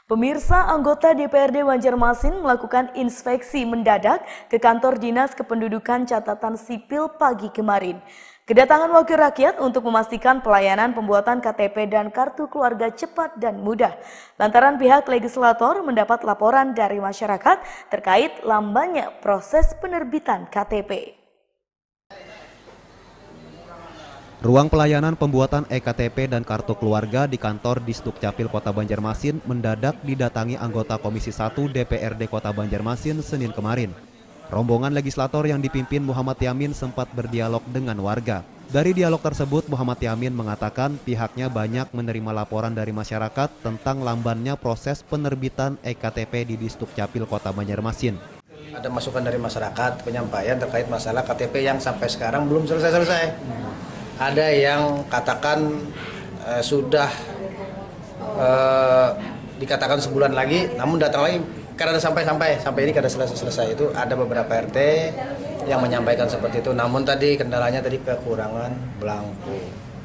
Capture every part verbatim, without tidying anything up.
Pemirsa, anggota D P R D Banjarmasin melakukan inspeksi mendadak ke kantor Dinas Kependudukan Catatan Sipil pagi kemarin. Kedatangan wakil rakyat untuk memastikan pelayanan pembuatan K T P dan kartu keluarga cepat dan mudah. Lantaran pihak legislator mendapat laporan dari masyarakat terkait lambannya proses penerbitan K T P. Ruang pelayanan pembuatan E K T P dan kartu keluarga di kantor Disdukcapil Kota Banjarmasin mendadak didatangi anggota Komisi satu D P R D Kota Banjarmasin Senin kemarin. Rombongan legislator yang dipimpin Muhammad Yamin sempat berdialog dengan warga. Dari dialog tersebut, Muhammad Yamin mengatakan pihaknya banyak menerima laporan dari masyarakat tentang lambannya proses penerbitan E K T P di Disdukcapil Kota Banjarmasin. Ada masukan dari masyarakat, penyampaian terkait masalah K T P yang sampai sekarang belum selesai-selesai. Ada yang katakan uh, sudah uh, dikatakan sebulan lagi, namun datang lagi karena sampai-sampai sampai ini kada selesai-selesai. Itu ada beberapa R T yang menyampaikan seperti itu, namun tadi kendalanya tadi kekurangan belangko.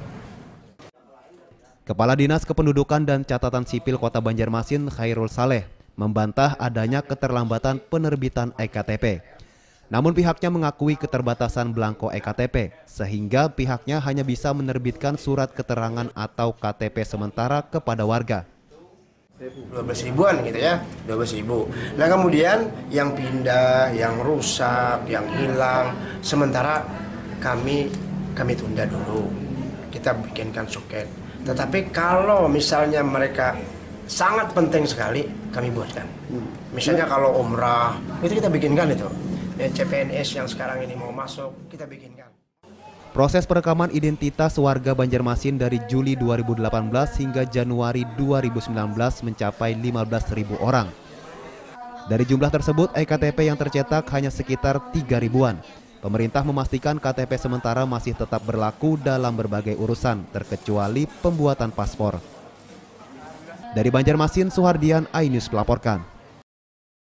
Kepala Dinas Kependudukan dan Catatan Sipil Kota Banjarmasin Khairul Saleh membantah adanya keterlambatan penerbitan E K T P. Namun pihaknya mengakui keterbatasan belangko E K T P, sehingga pihaknya hanya bisa menerbitkan surat keterangan atau K T P sementara kepada warga. dua belas ribuan gitu ya, dua belas ribu. Nah kemudian yang pindah, yang rusak, yang hilang, sementara kami kami tunda dulu. Kita bikinkan suket. Tetapi kalau misalnya mereka sangat penting sekali, kami buatkan. Misalnya kalau umrah, itu kita bikinkan itu. C P N S yang sekarang ini mau masuk, kita bikinkan. Proses perekaman identitas warga Banjarmasin dari Juli dua ribu delapan belas hingga Januari dua ribu sembilan belas mencapai lima belas ribu orang. Dari jumlah tersebut, E K T P yang tercetak hanya sekitar tiga ribuan. Pemerintah memastikan K T P sementara masih tetap berlaku dalam berbagai urusan, terkecuali pembuatan paspor. Dari Banjarmasin, Suhardian, iNews melaporkan.